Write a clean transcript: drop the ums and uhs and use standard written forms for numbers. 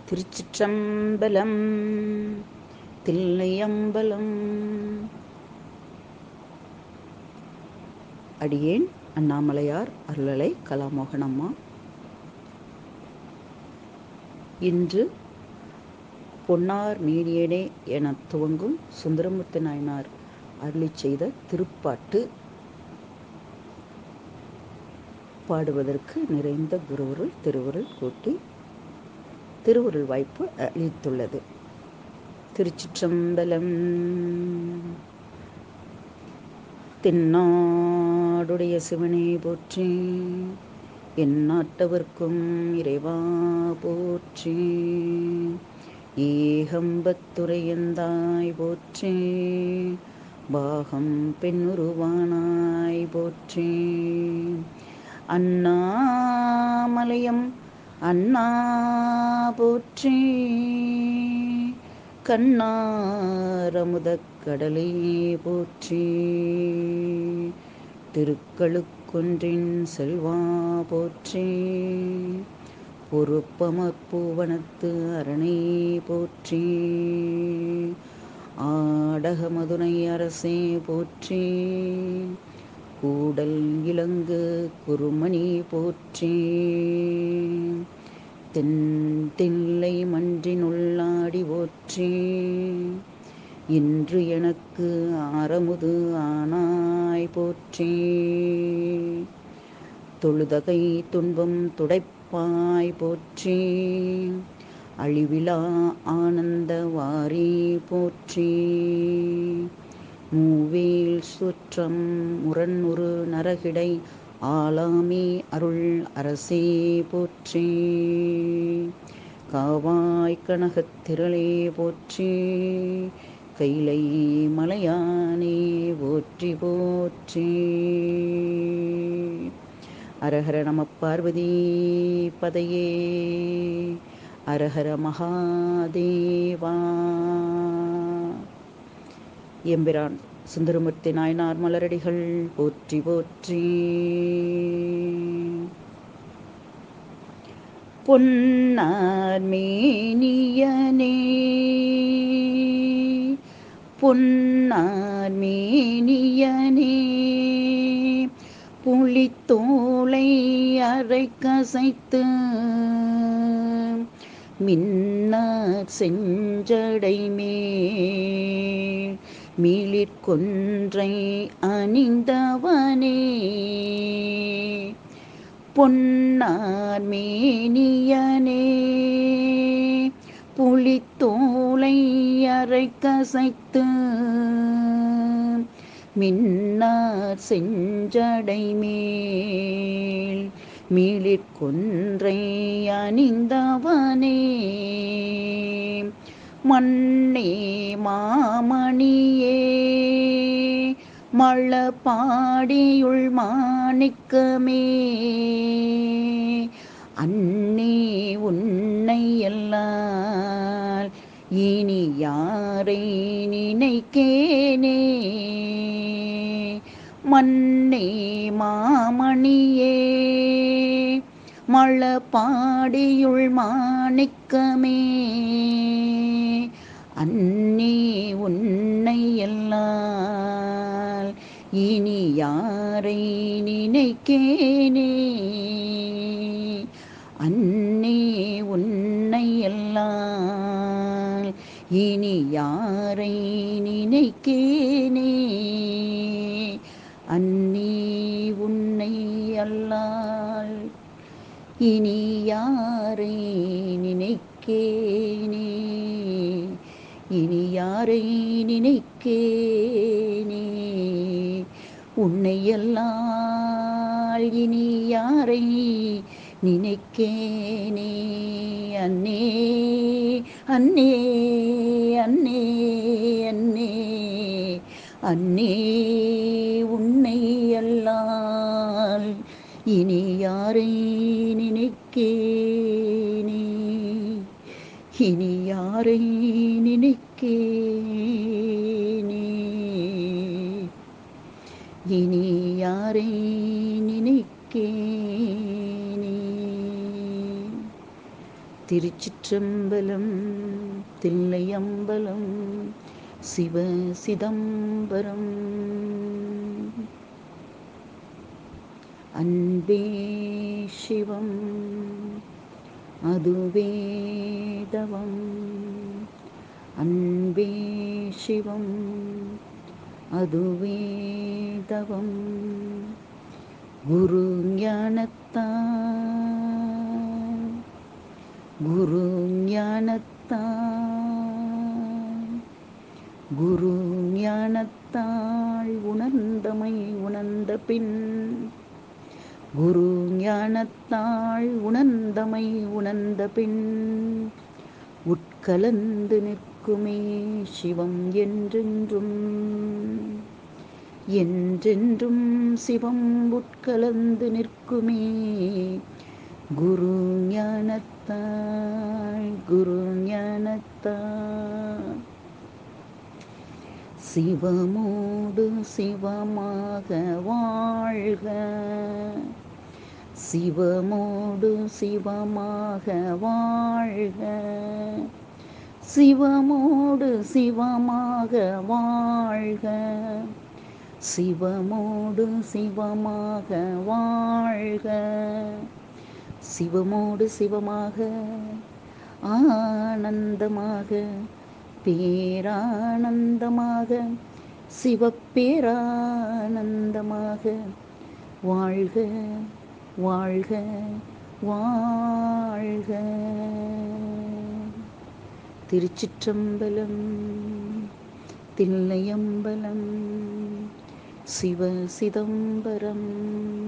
திருச்சிற்றம்பலம். தில்லையம்பலம். அடியேன் அண்ணாமலையார் அருளலை கலாமோகனம்மா. இன்று பொன்னார் மீனியனே என துவங்கும் சுந்தரமூர்த்தி நாயனார் அருளி செய்த திருப்பாட்டு பாடுவதற்கு நிறைந்த குருவருள் திருவருள் கூட்டி திருவருள் வாய்ப்பு அளித்துள்ளது. திருச்சிற்றம்பலம். தென்னாடுடைய சிவனே போற்றி, எந்நாட்டவர்க்கும் இறைவா போற்றி, ஏகம்பத்துரையந்தாய் போற்றி, பாகம் பெண்ணுருவானாய் போற்றி, அண்ணாமலையம் அண்ணா போற்றி, கண்ணாரமுதக் கடலே போற்றி, திருக்களுக்குன்றின் செல்வா போற்றி, பொறுப்பமற்பூவனத்து அரணை போற்றி, ஆடகமதுனை அரசே போற்றி, கூடல் இலங்கு குருமணி போற்றி, தென்தில்லை மன்றினுள்ளாடி போற்றி, இன்று எனக்கு ஆரமுது ஆனாய் போற்றி, தொழுதகை துன்பம் துடைப்பாய் போற்றி, அழிவிலா ஆனந்த வாரி போற்றி, மூவேல் சுற்றம் முரண்உறு நரகிடை ஆலாமே அருள் அரசே போற்றி, காவாய் கனகத் திரளே போற்றி, கைலை மலையானே போற்றி போற்றி. அரஹர நம பார்வதி பதையே, அரஹர மகாதேவா. எம்பிரான் சுந்தரமூர்த்தி நாயனார் மலரடிகள் போற்றி போற்றி. பொன்னார் மேனியனே, பொன்னார் மேனியனே, புலித்தோலை அரை கசைத்து, மின்னார் செஞ்சடை மேல் மீளிற்கொன்றை அணிந்தவனே, பொன்னார் மேனியனே, புலித்தோலை அரை கசைத்து, மின்னார் செஞ்சடை மேல் மீளிற்கொன்றை அணிந்தவனே, மண்ணே மாமணியே, மழபாடியுள் மாணிக்கமே, அன்னே உன்னை எல்லால் இனி யாரை நினைக்கேனே, மண்ணே மாமணியே, மழபாடியுள் மாணிக்கமே, அன்னே உன்னை எல்லால் இனி யாரை நினைக்கேனே, அன்னே உன்னை எல்லால் இனி யாரை நினைக்கேனே, அன்னே உன்னை அல்லால் இனி யாரை நினைக்கேனே, இனி யாரை நினைக்கேனே, உன்னை அல்லால் இனி யாரை நினைக்கேனே, அன்னே அன்னே அன்னே அன்னே, அன்னே உன்னை அல்லால் இனி யாரை நினைக்கேனே, இனி யாரை நினைக்கேனே, இனி யாரை நினைக்கேனே. திருச்சிற்றம்பலம். தில்லையம்பலம். சிவ சிதம்பரம். அன்பே சிவம் அதுவே தவம். அன்பே சிவம் அதுவே தவம். குரு ஞானத்தான் குரு ஞானத்தான் குரு ஞானத்தாள் உணர்ந்தமை உணர்ந்த பின் குரு ஞானத்தாள் உணர்ந்தமை உணர்ந்த பின் உட்கலந்து நிற்குமே சிவம் என்றென்றும். என்றென்றும் சிவம் உட்கலந்து நிற்குமே குரு ஞானத்தாள் குரு ஞானத்தாள். சிவமோடு சிவமாக வாழ்க. சிவமோடு சிவமாக வாழ்க. சிவமோடு சிவமாக வாழ்க. சிவமோடு சிவமாக வாழ்க. சிவமோடு சிவமாக ஆனந்தமாக பேரானந்தமாக சிவப்பேரானந்தமாக வாழ்க வாழ்க வாழ்க. திருச்சிற்றம்பலம். தில்லையம்பலம். சிவ சிதம்பரம்.